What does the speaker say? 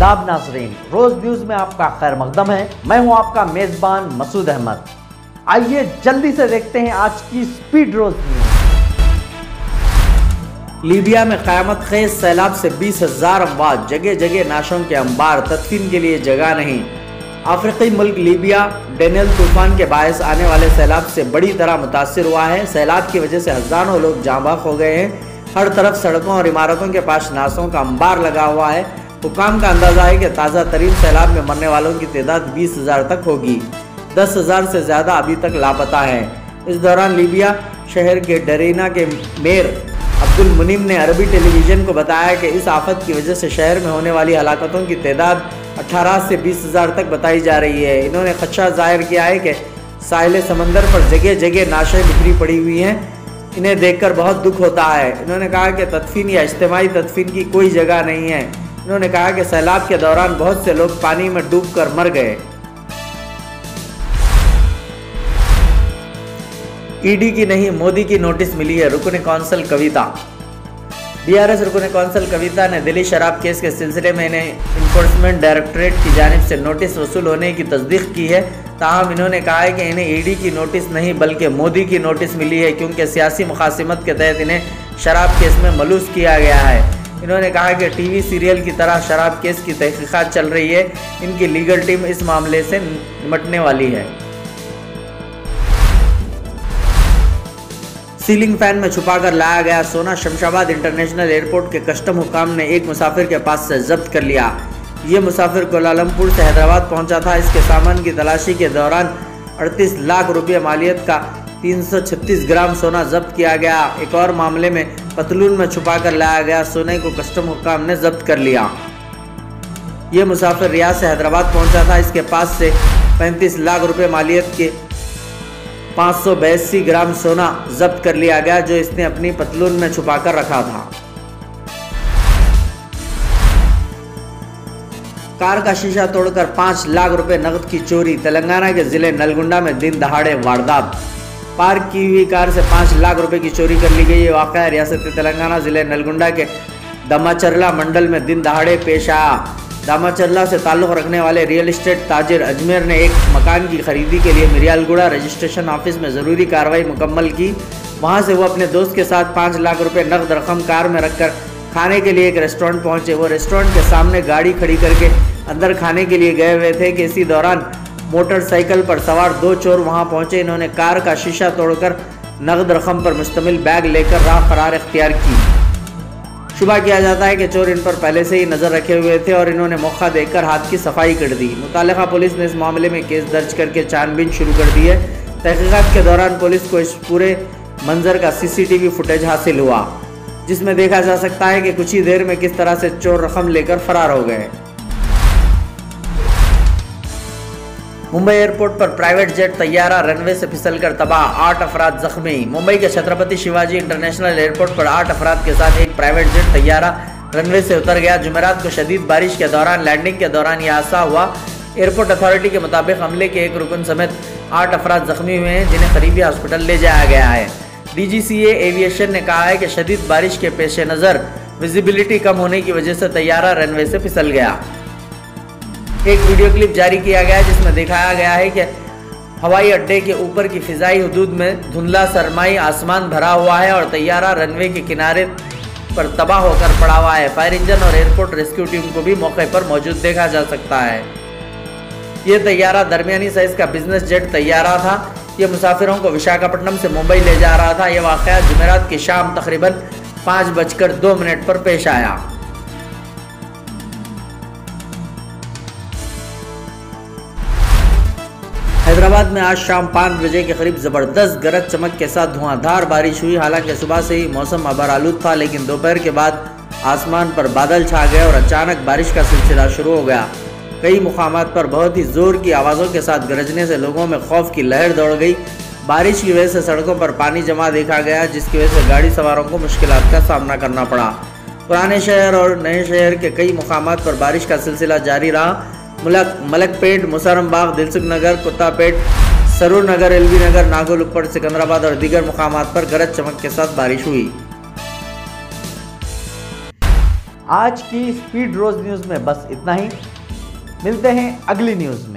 आदाब नाज़रीन, रोज न्यूज में आपका खैर मकदम है। मैं हूं आपका मेजबान मसूद अहमद। आइए जल्दी से देखते हैं आज की स्पीड रोज न्यूज। लीबिया में क़यामत खेज सैलाब से 20,000 अमवात, जगह जगह नाशों के अंबार, तदफीन के लिए जगह नहीं। अफ्रीकी मुल्क लीबिया डेनियल तूफान के बायस आने वाले सैलाब से बड़ी तरह मुतासिर हुआ है। सैलाब की वजह से हजारों लोग जाँबाक हो गए हैं। हर तरफ सड़कों और इमारतों के पास नाशों का अंबार लगा हुआ है। हुकाम का अंदाजा है कि ताज़ा तरीन सैलाब में मरने वालों की तादाद 20,000 तक होगी। 10,000 से ज़्यादा अभी तक लापता हैं। इस दौरान लीबिया शहर के डरीना के मेयर अब्दुल मुनीम ने अरबी टेलीविज़न को बताया कि इस आफत की वजह से शहर में होने वाली हलाकतों की तादाद 18 से 20,000 तक बताई जा रही है। इन्होंने खदशा जाहिर किया है कि साहिल समंदर पर जगह जगह नाशें बिखरी पड़ी हुई हैं। इन्हें देखकर बहुत दुख होता है। इन्होंने कहा कि तदफीन या इज्तिमाई तदफीन की कोई जगह नहीं है। इन्होंने कहा कि सैलाब के दौरान बहुत से लोग पानी में डूबकर मर गए। ईडी की नहीं, मोदी की नोटिस मिली है। रुकन कौंसल कविता। बीआरएस रुकन कौंसल कविता ने दिल्ली शराब केस के सिलसिले में इन्हें इन्फोर्समेंट डायरेक्टरेट की जानिब से नोटिस वसूल होने की तस्दीक की है। ताहम इन्होंने कहा है कि इन्हें ईडी की नोटिस नहीं बल्कि मोदी की नोटिस मिली है, क्योंकि सियासी मुखासिमत के तहत इन्हें शराब केस में मलूस किया गया है। इन्होंने कहा कि टीवी सीरियल की तरह शराब केस की तहकीकात चल रही है। इनकी लीगल टीम इस मामले से निपटने वाली है। सीलिंग फैन में छुपाकर लाया गया सोना शमशाबाद इंटरनेशनल एयरपोर्ट के कस्टम हुकाम ने एक मुसाफिर के पास से जब्त कर लिया। ये मुसाफिर कोलालमपुर से हैदराबाद पहुंचा था। इसके सामान की तलाशी के दौरान 38 लाख रुपये मालियत का 336 ग्राम सोना जब्त किया गया। एक और मामले में पतलून में छुपाकर लाया गया सोने को कस्टम हुकाम ने जब्त कर लिया। ये मुसाफिर रियाद से हैदराबाद पहुंचा था। इसके पास से 35 लाख रुपये मालियत के 582 ग्राम सोना जब्त कर लिया गया, जो इसने अपनी पतलून में छुपाकर रखा था। कार का शीशा तोड़कर 5 लाख रुपए नकद की चोरी। तेलंगाना के जिले नलगुंडा में दिन दहाड़े वारदात। पार्क की हुई कार से 5 लाख रुपए की चोरी कर ली गई। ये वाक़या रियासत तेलंगाना जिले नलगुंडा के दामाचर्ला मंडल में दिन दहाड़े पेश आया। दामाचर्ला से ताल्लुक़ रखने वाले रियल इस्टेट ताजिर अजमेर ने एक मकान की खरीदी के लिए मिरियालगुड़ा रजिस्ट्रेशन ऑफिस में ज़रूरी कार्रवाई मुकम्मल की। वहां से वो अपने दोस्त के साथ 5 लाख रुपए नकद रकम कार में रखकर खाने के लिए एक रेस्टोरेंट पहुंचे। वो रेस्टोरेंट के सामने गाड़ी खड़ी करके अंदर खाने के लिए गए हुए थे कि इसी दौरान मोटरसाइकिल पर सवार 2 चोर वहां पहुंचे। इन्होंने कार का शीशा तोड़कर नकद रकम पर मुश्तमिल बैग लेकर राह फरार इख्तियार की। शुबा किया जाता है कि चोर इन पर पहले से ही नज़र रखे हुए थे और इन्होंने मौका देखकर हाथ की सफाई कर दी। मुतालिका पुलिस ने इस मामले में केस दर्ज करके छानबीन शुरू कर दी है। तहकीकात के दौरान पुलिस को इस पूरे मंजर का CCTV फुटेज हासिल हुआ, जिसमें देखा जा सकता है कि कुछ ही देर में किस तरह से चोर रकम लेकर फरार हो गए। मुंबई एयरपोर्ट पर प्राइवेट जेट तैयारा रनवे से फिसलकर तबाह, 8 अफराद जख्मी। मुंबई के छत्रपति शिवाजी इंटरनेशनल एयरपोर्ट पर 8 अफराद के साथ एक प्राइवेट जेट तैयारा रनवे से उतर गया। जुमेरात को शदीद बारिश के दौरान लैंडिंग के दौरान यह हादसा हुआ। एयरपोर्ट अथॉरिटी के मुताबिक हमले के एक रुकन समेत 8 अफराद जख्मी हुए हैं, जिन्हें करीबी हॉस्पिटल ले जाया गया है। DGCA एविएशन ने कहा है कि शदीद बारिश के पेश नज़र विजिबिलिटी कम होने की वजह से तैयारा रनवे से फिसल गया। एक वीडियो क्लिप जारी किया गया है जिसमें दिखाया गया है कि हवाई अड्डे के ऊपर की फिजाई हदूद में धुंधला सरमाई आसमान भरा हुआ है और तैयारा रनवे के किनारे पर तबाह होकर पड़ा हुआ है। फायर इंजन और एयरपोर्ट रेस्क्यू टीम को भी मौके पर मौजूद देखा जा सकता है। ये तैयारा दरमियानी साइज का बिजनेस जेट तैयारा था। ये मुसाफिरों को विशाखापट्टनम से मुंबई ले जा रहा था। यह वाक़या जुमेरात की शाम तकरीबन 5:02 पर पेश आया। हैदराबाद में आज शाम 5 बजे के करीब ज़बरदस्त गरज चमक के साथ धुआंधार बारिश हुई। हालांकि सुबह से ही मौसम अबरालूद था, लेकिन दोपहर के बाद आसमान पर बादल छा गए और अचानक बारिश का सिलसिला शुरू हो गया। कई मुकामात पर बहुत ही ज़ोर की आवाज़ों के साथ गरजने से लोगों में खौफ की लहर दौड़ गई। बारिश की वजह से सड़कों पर पानी जमा देखा गया, जिसकी वजह से गाड़ी सवारों को मुश्किलात का सामना करना पड़ा। पुराने शहर और नए शहर के कई मुकामात पर बारिश का सिलसिला जारी रहा। मलकपेट, मुसरमबाग, दिलसुख नगर, कुत्तापेट, सरूर नगर, LB नगर, नागोल ऊपर, सिकंदराबाद और दीगर मुकामात पर गरज चमक के साथ बारिश हुई। आज की स्पीड रोज न्यूज़ में बस इतना ही। मिलते हैं अगली न्यूज़ में।